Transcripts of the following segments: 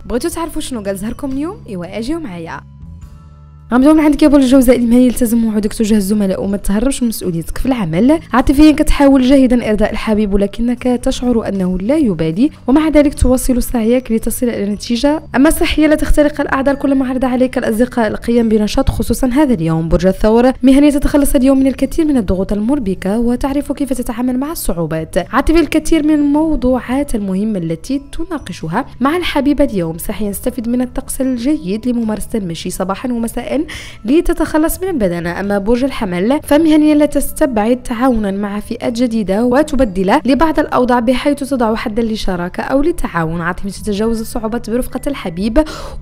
بغيتو تعرفوا شنو قال زهركم اليوم؟ ايوا اجيو معايا. غنبداو من عندك يا بول الجوزاء المهني. التزم وعودك تجاه الزملاء وما تهربش من مسؤوليتك في العمل. عاطفيا كتحاول جاهدا ارضاء الحبيب ولكنك تشعر انه لا يبالي ومع ذلك تواصل سعيك لتصل الى نتيجه. اما صحيا لا تخترق الاعذار كلما عرض عليك الاصدقاء القيام بنشاط خصوصا هذا اليوم. برج الثور مهنيا تتخلص اليوم من الكثير من الضغوط المربكه وتعرف كيف تتعامل مع الصعوبات. عاطفيا الكثير من الموضوعات المهمه التي تناقشها مع الحبيب اليوم. صحيا استفد من الطقس الجيد لممارسه المشي صباحا ومساء لتتخلص من البدنة. أما برج الحمل فمهنيا لا تستبعد تعاونا مع فئات جديدة وتبدل لبعض الأوضاع بحيث تضع حدا للشراكة أو للتعاون. عاطفيا تتجاوز الصعوبات برفقة الحبيب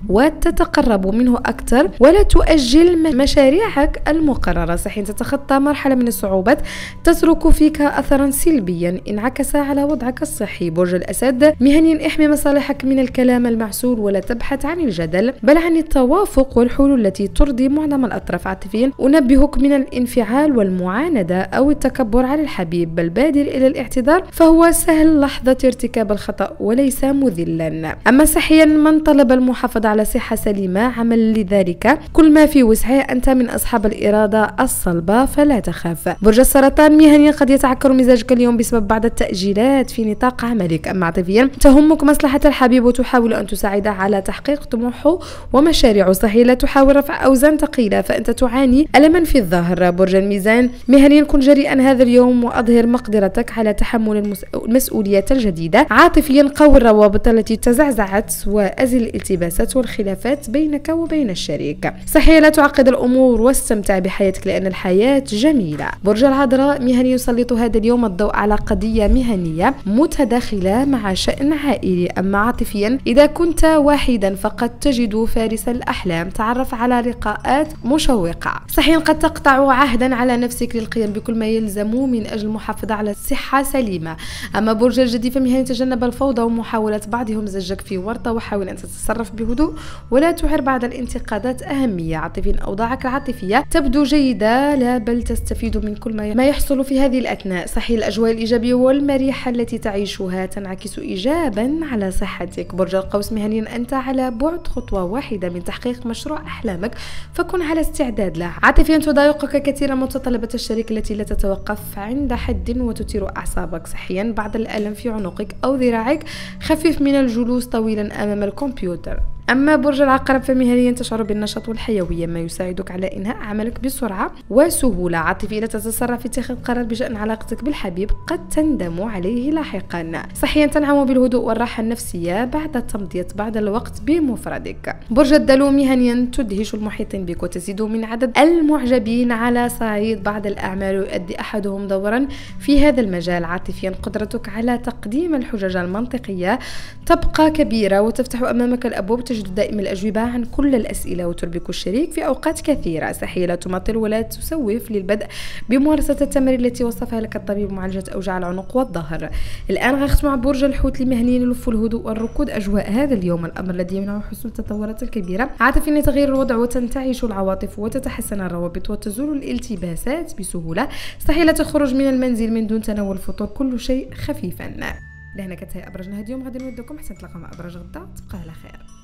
وتتقرب منه أكثر ولا تؤجل مشاريعك المقررة. صحيح تتخطى مرحلة من الصعوبات تترك فيك أثرا سلبيا انعكس على وضعك الصحي. برج الأسد مهنيا احمي مصالحك من الكلام المعسول ولا تبحث عن الجدل بل عن التوافق والحلول التي ترضي معظم الأطراف. عاطفيا أنبهك من الانفعال والمعاندة أو التكبر على الحبيب بل بادر إلى الاعتذار فهو سهل لحظة ارتكاب الخطأ وليس مذلا. أما صحيا من طلب المحافظة على صحة سليمة عمل لذلك كل ما في وسعه. أنت من أصحاب الإرادة الصلبة فلا تخاف. برج السرطان مهنيا قد يتعكر مزاجك اليوم بسبب بعض التأجيلات في نطاق عملك. أما عاطفيا تهمك مصلحة الحبيب وتحاول أن تساعده على تحقيق طموحه ومشاريعه. صحيح لا تحاول رفع أوزان ثقيلة فأنت تعاني ألما في الظهر. برج الميزان مهنيا كن جريئا هذا اليوم وأظهر مقدرتك على تحمل المسؤوليات الجديدة. عاطفيا قوي الروابط التي تزعزعت وأزل الالتباسات والخلافات بينك وبين الشريك. صحيح لا تعقد الأمور واستمتع بحياتك لأن الحياة جميلة. برج العذراء مهني يسلط هذا اليوم الضوء على قضية مهنية متداخلة مع شأن عائلي. أما عاطفيا إذا كنت واحدا فقد تجد فارس الأحلام. تعرف على لقاءات مشوقة. صحيح قد تقطع عهدا على نفسك للقيام بكل ما يلزم من أجل المحافظة على صحة سليمة. أما برج الجدي فمهنيا تجنب الفوضى ومحاولة بعضهم زجك في ورطة وحاول أن تتصرف بهدوء ولا تعر بعض الانتقادات أهمية. عاطفيا أوضاعك العاطفية تبدو جيدة لا بل تستفيد من كل ما يحصل في هذه الأثناء. صحيح الأجواء الإيجابية والمريحة التي تعيشها تنعكس إيجابا على صحتك. برج القوس مهنيا أنت على بعد خطوة واحدة من تحقيق مشروع أحلامك فكن على استعداد له. عاطفيا تضايقك كثيرا متطلبات الشريك التي لا تتوقف عند حد وتثير أعصابك. صحيا بعض الألم في عنقك أو ذراعك خفيف من الجلوس طويلا أمام الكمبيوتر. أما برج العقرب فمهنيا تشعر بالنشاط والحيوية ما يساعدك على إنهاء عملك بسرعة وسهولة. عاطفيا لا تتسرع في اتخاذ قرار بشأن علاقتك بالحبيب قد تندم عليه لاحقا. صحيا تنعم بالهدوء والراحة النفسية بعد تمضية بعض الوقت بمفردك. برج الدلو مهنيا تدهش المحيطين بك وتزيد من عدد المعجبين على صعيد بعض الأعمال ويؤدي أحدهم دورا في هذا المجال. عاطفيا قدرتك على تقديم الحجج المنطقية تبقى كبيرة وتفتح أمامك الأبواب. تجد دائما الأجوبة عن كل الأسئلة وتربك الشريك في أوقات كثيرة. صحيح لا تماطل ولا تسوف للبدء بممارسة التمارين التي وصفها لك الطبيب معالجة أوجاع العنق والظهر. الآن غنختم مع برج الحوت المهني يلف الهدوء والركود أجواء هذا اليوم الأمر الذي يمنع حصول التطورات الكبيرة. عاطفيا يتغير الوضع وتنتعش العواطف وتتحسن الروابط وتزول الالتباسات بسهولة. صحيح لا تخرج من المنزل من دون تناول الفطور كل شيء خفيفا. لهنا كانت هي أبرجنا هذا اليوم. غادي نودكم حتى نتلاقاو مع أبرج غدا. تبقى على خير.